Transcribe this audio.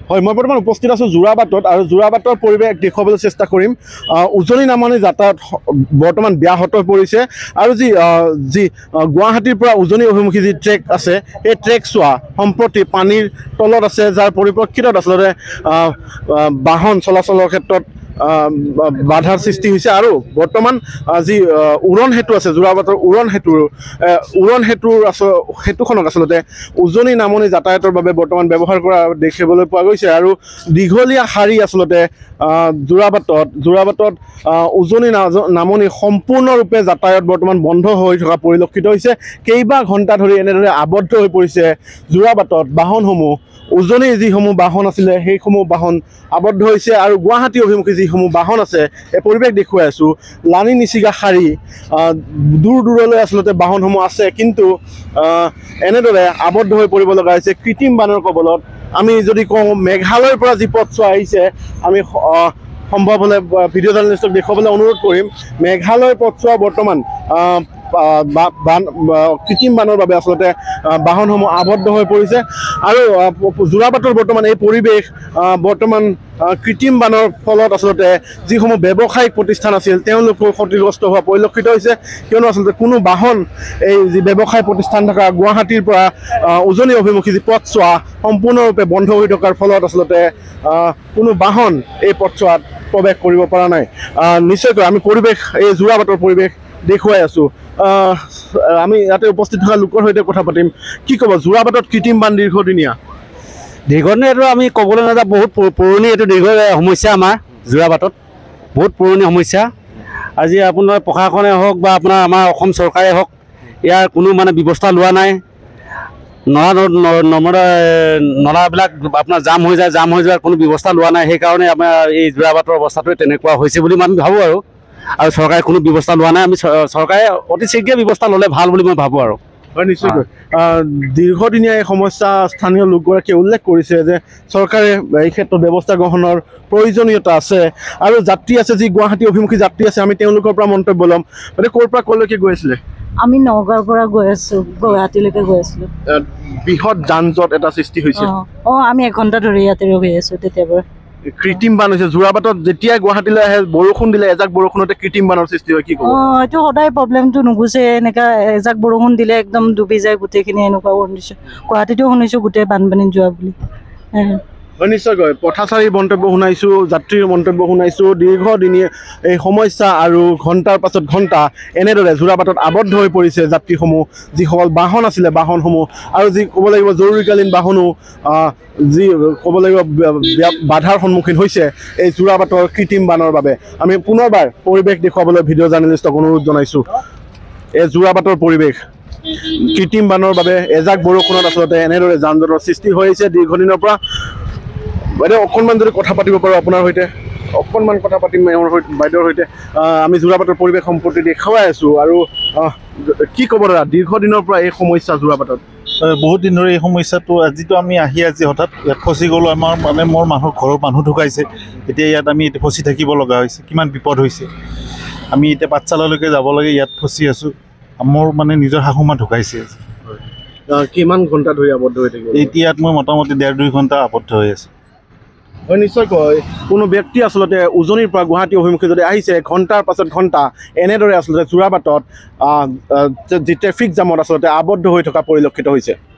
হয়, মই বৰ্তমান উপস্থিত আছোঁ যোৰাবাটত আৰু যোৰাবাটৰ পৰিৱেশ দেখুৱাবলৈ চেষ্টা কৰিম। উজনি নামনি যাতায়াত বৰ্তমান ব্যাহত পৰিছে আৰু যি গুৱাহাটীৰ পৰা উজনি অভিমুখী যি ট্ৰেক আছে সেই ট্ৰেক চোৱা সম্প্ৰতি পানীৰ তলত আছে, যাৰ পৰিপ্ৰেক্ষিতত আচলতে বাহন চলাচলৰ ক্ষেত্ৰত বাধাৰ সৃষ্টি হৈছে। আৰু বৰ্তমান যি উৰণ সেতু আছে, যোৰাবাটৰ উৰণ সেতুখনক আচলতে উজনি নামনি যাতায়াতৰ বাবে বৰ্তমান ব্যৱহাৰ কৰা দেখিবলৈ পোৱা গৈছে। আৰু দীঘলীয়া শাৰী আচলতে যোৰাবাটত উজনি নামনি সম্পূৰ্ণৰূপে যাতায়াত বৰ্তমান বন্ধ হৈ থকা পৰিলক্ষিত হৈছে। কেইবা ঘণ্টা ধৰি এনেদৰে আবদ্ধ হৈ পৰিছে যোৰাবাটত বাহনসমূহ। উজনিৰ যিসমূহ বাহন আছিলে সেইসমূহ বাহন আবদ্ধ হৈছে আৰু গুৱাহাটী অভিমুখী যিসমূহ বাহন আছে এই পৰিৱেশ দেখুৱাই আছোঁ। লানি নিচিগা শাৰী দূৰ দূৰলৈ আচলতে বাহনসমূহ আছে, কিন্তু এনেদৰে আবদ্ধ হৈ পৰিব লগা হৈছে কৃত্ৰিম বানৰ কবলত। আমি যদি কওঁ মেঘালয়ৰ পৰা যি পথছোৱা আহিছে, আমি সম্ভৱ হ'লে ভিডিঅ' জাৰ্নেলিষ্টক দেখুৱাবলৈ অনুৰোধ কৰিম। মেঘালয়ৰ পথছোৱা বৰ্তমান কৃত্ৰিম বানৰ বাবে আচলতে বাহনসমূহ আবদ্ধ হৈ পৰিছে আৰু যোৰাবাটৰ বৰ্তমান এই পৰিৱেশ বৰ্তমান কৃত্ৰিম বানৰ ফলত আচলতে যিসমূহ ব্যৱসায়িক প্ৰতিষ্ঠান আছিল তেওঁলোকো ক্ষতিগ্ৰস্ত হোৱা পৰিলক্ষিত হৈছে, কিয়নো আচলতে কোনো বাহন এই যি ব্যৱসায় প্ৰতিষ্ঠান থকা গুৱাহাটীৰ পৰা উজনি অভিমুখী যি পথছোৱা সম্পূৰ্ণৰূপে বন্ধ হৈ থকাৰ ফলত আচলতে কোনো বাহন এই পথছোৱাত প্ৰৱেশ কৰিব পৰা নাই। নিশ্চয়কৈ আমি এই যোৰাবাটৰ পৰিৱেশ দেখুৱাই আছোঁ। আমি ইয়াতে উপস্থিত থকা লোকৰ সৈতে কথা পাতিম। কি ক'ব, যোৰাবাটত কৃত্ৰিম বান দীৰ্ঘদিনীয়াটো আমি ক'বলৈ নাযাওঁ, বহুত পুৰণি এইটো সমস্যা আমাৰ যোৰাবাটত, বহুত পুৰণি সমস্যা। আজি আপোনাৰ প্ৰশাসনে হওক বা আপোনাৰ আমাৰ অসম চৰকাৰে হওক, ইয়াৰ কোনো ব্যৱস্থা লোৱা নাই। নলাবিলাক আপোনাৰ জাম হৈ যোৱাৰ কোনো ব্যৱস্থা লোৱা নাই। সেইকাৰণে আমাৰ এই যোৰাবাটৰ অৱস্থাটোৱে তেনেকুৱা হৈছে বুলি আমি ভাবোঁ আৰু চৰকাৰে কোনো ব্যৱস্থা লোৱা নাই। আমি চৰকাৰে অতি শীঘ্ৰে ব্যৱস্থা ল'লে ভাল বুলি মই ভাবোঁ আৰু। হয়, নিশ্চয়কৈ দীৰ্ঘদিনীয়া এই সমস্যা স্থানীয় লোকগৰাকীয়ে উল্লেখ কৰিছে যে চৰকাৰে এই ক্ষেত্ৰত ব্যৱস্থা গ্ৰহণৰ প্ৰয়োজনীয়তা আছে। আৰু যাত্ৰী আছে, যি গুৱাহাটী অভিমুখী যাত্ৰী আছে, আমি তেওঁলোকৰ পৰা মন্তব্য ল'ম। মানে ক'ৰ পৰা ক'লৈকে গৈ আছিলে? আমি নগাঁৱৰ পৰা গৈ আছোঁ, গুৱাহাটীলৈকে গৈ আছিলোঁ। বৃহৎ যান জঁট এটা সৃষ্টি হৈছে। আমি 1 ঘণ্টা ধৰি ইয়াতে ৰৈ আছোঁ তেতিয়াৰ পৰা। কৃত্ৰিম বান হৈছে যোৰাবাটত। যেতিয়াই গুৱাহাটীলৈ আহে বৰষুণ দিলে, এজাক বৰষুণতে কৃত্ৰিম বানৰ সৃষ্টি হয়, কি ক'ব? এইটো সদায় প্ৰব্লেমটো নুগুচে, এনেকা এজাক বৰষুণ দিলে একদম ডুবি যায় গোটেইখিনি, এনেকুৱা শুনিছোঁ। গুৱাহাটীতো শুনিছোঁ গোটেই বানপানীত যোৱা বুলি। নিশ্চয়কৈ পথাচাৰীৰ মন্তব্য শুনাইছোঁ, যাত্ৰীৰ মন্তব্য শুনাইছোঁ। দীৰ্ঘদিনীয়া এই সমস্যা আৰু ঘণ্টাৰ পাছত ঘণ্টা এনেদৰে যোৰাবাটত আবদ্ধ হৈ পৰিছে যাত্ৰীসমূহ, যিসকল বাহন আছিলে বাহনসমূহ, আৰু যি ক'ব লাগিব জৰুৰীকালীন বাহনো যি ক'ব লাগিব বাধাৰ সন্মুখীন হৈছে এই যোৰাবাটৰ কৃত্ৰিম বানৰ বাবে। আমি পুনৰবাৰ পৰিৱেশ দেখুৱাবলৈ ভিডিঅ' জাৰ্নেলিষ্টক অনুৰোধ জনাইছোঁ। এই যোৰাবাটৰ পৰিৱেশ কৃত্ৰিম বানৰ বাবে এজাক বৰষুণত আচলতে এনেদৰে যান জঁটৰ সৃষ্টি হৈ আহিছে দীৰ্ঘদিনৰ পৰা। বাইদেউ অকণমান যদি কথা পাতিব পাৰোঁ আপোনাৰ সৈতে, অকণমান কথা পাতিম বাইদেউৰ সৈতে। আমি যোৰাবাটৰ পৰিৱেশ সম্পত্তি দেখুৱাই আছোঁ। আৰু কি ক'ব দাদা, দীৰ্ঘদিনৰ পৰা এই সমস্যা যোৰাবাটত? বহুত দিন ধৰি এই সমস্যাটো, আজিতো আমি আজি হঠাৎ ইয়াত ফচি গ'লোঁ। আমাৰ মোৰ ঘৰৰ মানুহ ঢুকাইছে, এতিয়া ইয়াত আমি ফচি থাকিব লগা হৈছে। কিমান বিপদ হৈছে। আমি এতিয়া পাঠশালালৈকে যাব লাগে, ইয়াত ফচি আছোঁ। মোৰ নিজৰ শাহুমা ঢুকাইছে। কিমান ঘণ্টা ধৰি আবদ্ধ হৈ থাকিব? এতিয়া ইয়াত মই মোটামুটি 1.5-2 ঘণ্টা আবদ্ধ হৈ আছোঁ। হয়, নিশ্চয়কৈ কোনো ব্যক্তি আচলতে উজনিৰ পৰা গুৱাহাটী অভিমুখী যদি আহিছে, ঘণ্টাৰ পাছত ঘণ্টা এনেদৰে আচলতে যোৰাবাটত যি ট্ৰেফিক জামত আচলতে আবদ্ধ হৈ থকা পৰিলক্ষিত হৈছে।